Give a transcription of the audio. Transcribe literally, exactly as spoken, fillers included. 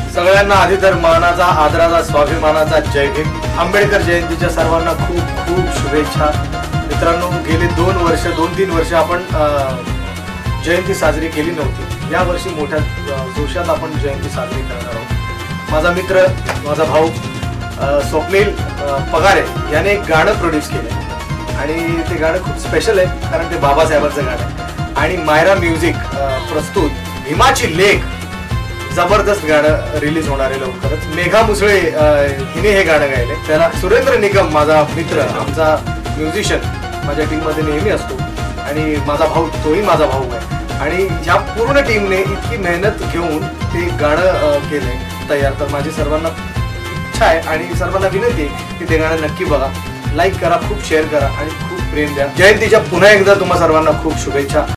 सगळ्यांना आधी तर मानाचा आदराचा स्वाभिमानाचा जय भीम। आंबेडकर जयंतीच्या सर्वांना खूप खूप शुभेच्छा। मित्रांनो, गेले दोन वर्ष दोन तीन वर्ष आपण जयंती साजरी केली नव्हती। या वर्षी मोठ्या जोशात आपण जयंती साजरी करणार आहोत। माझा मित्र, माझा भाऊ स्वप्नील पगारे याने एक गाणं प्रोड्यूस केलं आणि ते गाणं खूप स्पेशल आहे, कारण ते बाबासाहेबांचं गाणं आहे। आणि मायरा म्युझिक प्रस्तुत भीमाची लेख जबरदस्त गाणं रिलीज होणार आहे लवकरच। मेघा मुसळे हिने हे गाणं गायले। त्याला सुरेंद्र निगम माझा मित्र, आमचा म्युझिशियन माझ्या टीम मध्ये नेहमी असतो आणि माझा भाऊ तोही माझा भाऊ आहे। आणि ह्या पूर्ण टीमने इतकी मेहनत घेऊन ते गाणं केलंय तयार। तर माझी सर्वांना इच्छा आहे आणि सर्वांना विनंती आहे की ते गाणं नक्की बघा, लाईक करा, खूप शेअर करा आणि खूप प्रेम द्या। जयंतीच्या पुन्हा एकदा तुम्हा सर्वांना खूप शुभेच्छा।